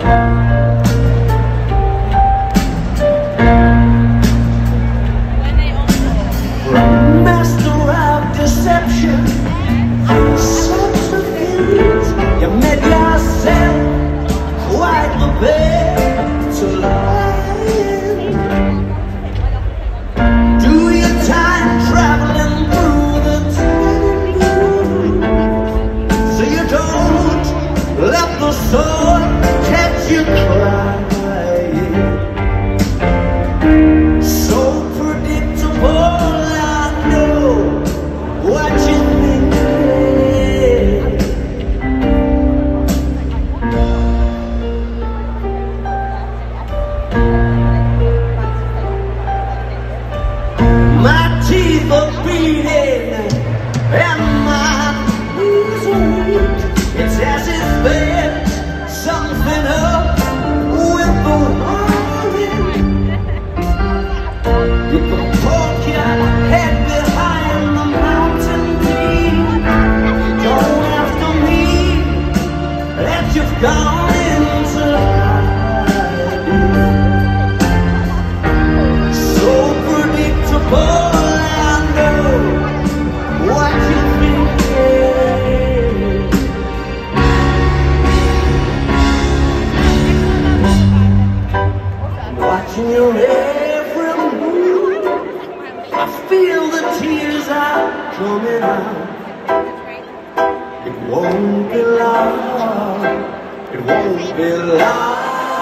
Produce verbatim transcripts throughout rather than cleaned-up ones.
Master of deception, subterfuge, you made yourself quite the bed to lie in. Do your time traveling through the time, so you don't let the sun catch you crying. So predictable, I know what you think. My teeth are beating and my knees are weak. It's as if there's something up with the wiring. You can poke your head behind the mountain peak. You don't have to mean that you've gone into hiding. So predictable, I know what you're thinking. Watching your every move, I feel the tears are coming out. It won't be long, it won't be long.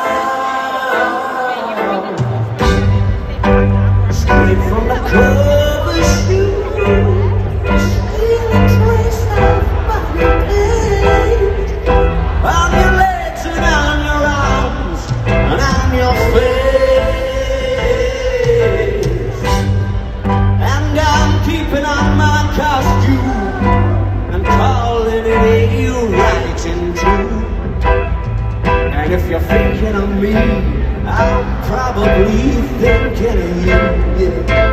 Straight from the cover shoe, still a trace of body paint on your legs and on your arms and on your face. And I'm keeping on my costume and calling it a writing too. And if you're thinking of me, I'm probably thinking of you, yeah.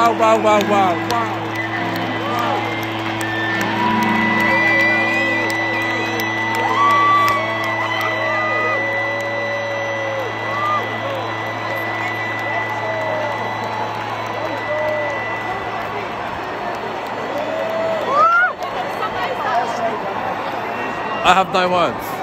wow, wow, wow, wow, wow. I have no words.